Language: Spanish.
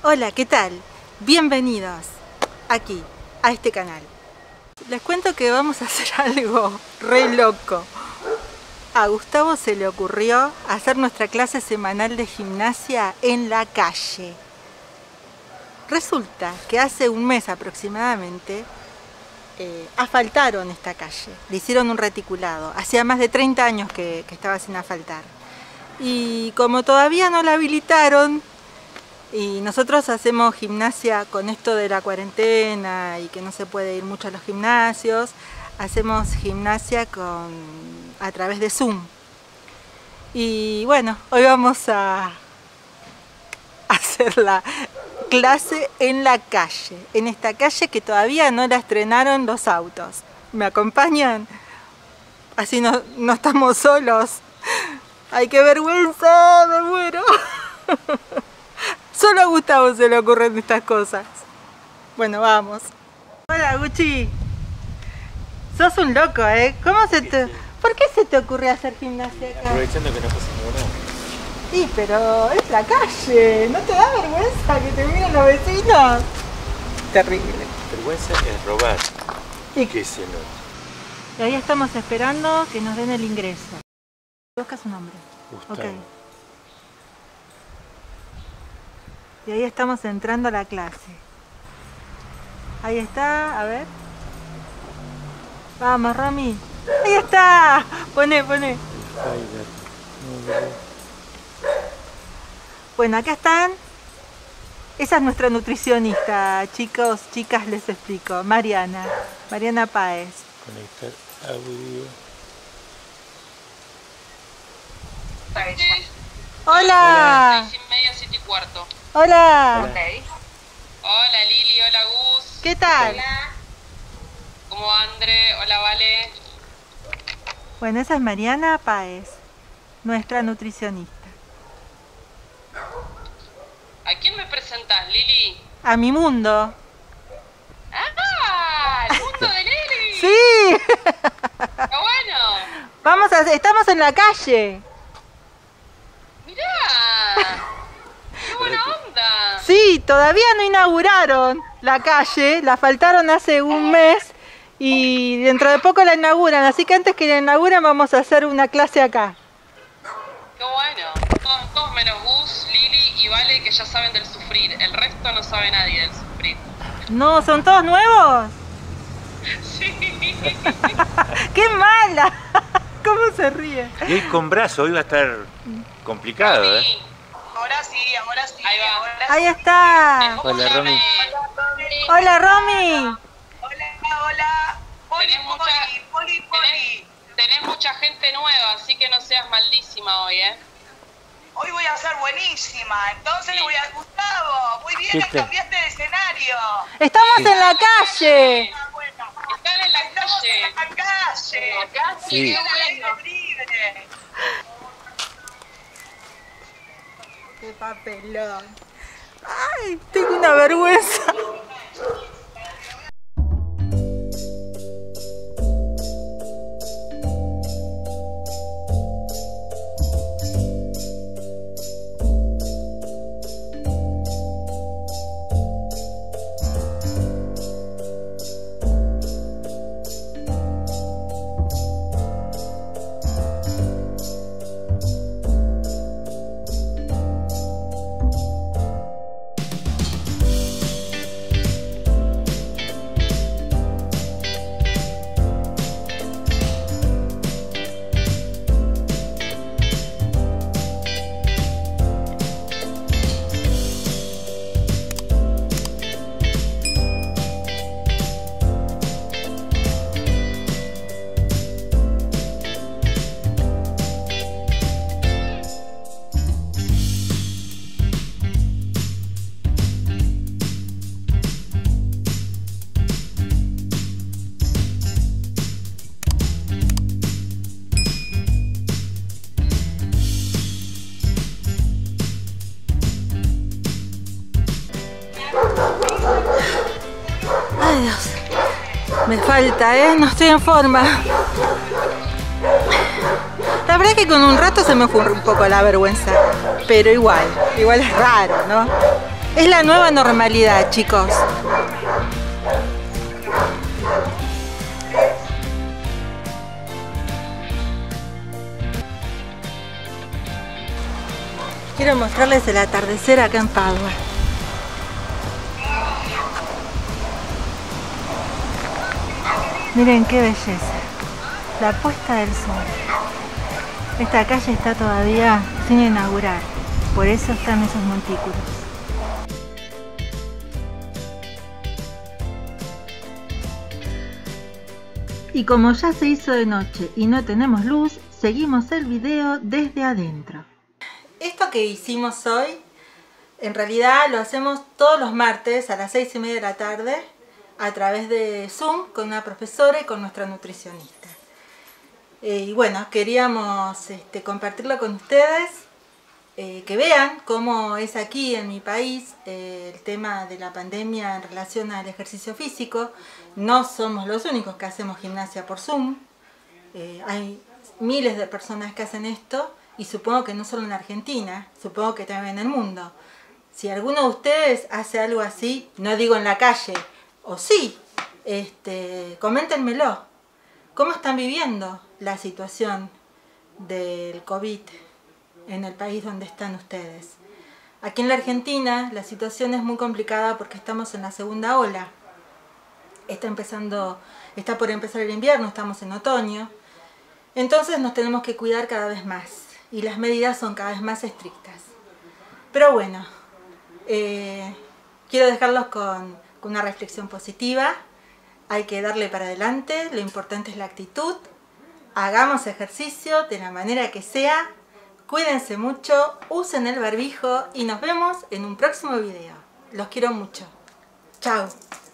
Hola, ¿qué tal? Bienvenidos aquí, a este canal. Les cuento que vamos a hacer algo re loco. A Gustavo se le ocurrió hacer nuestra clase semanal de gimnasia en la calle. Resulta que hace un mes aproximadamente asfaltaron esta calle, le hicieron un reticulado. Hacía más de 30 años que estaba sin asfaltar. Y como todavía no la habilitaron, y nosotros hacemos gimnasia con esto de la cuarentena y que no se puede ir mucho a los gimnasios, hacemos gimnasia a través de Zoom. Y bueno, hoy vamos a hacer la clase en la calle, en esta calle que todavía no la estrenaron los autos. ¿Me acompañan? Así no estamos solos. ¡Ay, qué vergüenza! ¡Me muero! Solo a Gustavo se le ocurren estas cosas. Bueno, vamos. Hola, Gucci. Sos un loco, ¿eh? ¿Por qué se te ocurre hacer gimnasia acá? Aprovechando que no pasa nada. Sí, pero es la calle. ¿No te da vergüenza que te miren los vecinos? Terrible. Vergüenza es robar. ¿Y que se nota? Y ahí estamos esperando que nos den el ingreso. Busca su nombre. Gustavo. Ok. Y ahí estamos entrando a la clase. Ahí está, a ver. Vamos, Romy. Ahí está. Poné. Bueno, acá están. Esa es nuestra nutricionista, chicos, chicas, les explico. Mariana Páez. Conectar audio. Hola. 6:30, 7:15. Hola. Okay. Hola Lili, hola Gus. ¿Qué tal? Hola. ¿Cómo André? Hola Vale. Bueno, esa es Mariana Páez, nuestra nutricionista. ¿A quién me presentás, Lili? A mi mundo. ¡Ah! ¡El mundo de Lili! ¡Sí! ¡Qué bueno! Estamos en la calle. ¡Mirá! ¡Qué buena onda! Sí, todavía no inauguraron la calle, la asfaltaron hace un mes y dentro de poco la inauguran, así que antes que la inauguren vamos a hacer una clase acá. ¡Qué bueno! Todos menos Gus, Lili y Vale que ya saben del sufrir. El resto no sabe nadie del sufrir. No, ¿son todos nuevos? Sí. ¡Qué mala! ¿Cómo se ríe? Y hoy con brazo, hoy va a estar complicado, ¿eh? Ahora sí. Ahí va. Ahí está. Hola, Romy. Hola, Romy. Hola. Tenés mucha gente nueva, así que no seas maldísima hoy, ¿eh? Hoy voy a ser buenísima, entonces Sí. voy a Gustavo. Muy bien ¿Qué que tal? cambiaste de escenario. Estamos en la calle. Están en la Estamos calle. en la calle. Sí. Qué bueno, libre. ¡Qué papelón! ¡Ay! Tengo una vergüenza. Ay, Dios. Me falta, ¿eh? No estoy en forma. La verdad es que con un rato se me fue un poco la vergüenza. Pero igual es raro, ¿no? Es la nueva normalidad, chicos. Quiero mostrarles el atardecer acá en Padua. Miren qué belleza. La puesta del sol. Esta calle está todavía sin inaugurar. Por eso están esos montículos. Y como ya se hizo de noche y no tenemos luz, seguimos el video desde adentro. Esto que hicimos hoy, en realidad lo hacemos todos los martes a las 6:30 de la tarde a través de Zoom con una profesora y con nuestra nutricionista. Y bueno, queríamos compartirlo con ustedes, que vean cómo es aquí en mi país el tema de la pandemia en relación al ejercicio físico. No somos los únicos que hacemos gimnasia por Zoom, hay miles de personas que hacen esto. Y supongo que no solo en Argentina, supongo que también en el mundo. Si alguno de ustedes hace algo así, no digo en la calle, o sí, coméntenmelo. ¿Cómo están viviendo la situación del COVID en el país donde están ustedes? Aquí en la Argentina la situación es muy complicada porque estamos en la segunda ola. Está por empezar el invierno, estamos en otoño. Entonces nos tenemos que cuidar cada vez más. Y las medidas son cada vez más estrictas. Pero bueno, quiero dejarlos con una reflexión positiva. Hay que darle para adelante, lo importante es la actitud. Hagamos ejercicio de la manera que sea. Cuídense mucho, usen el barbijo y nos vemos en un próximo video. Los quiero mucho. Chao.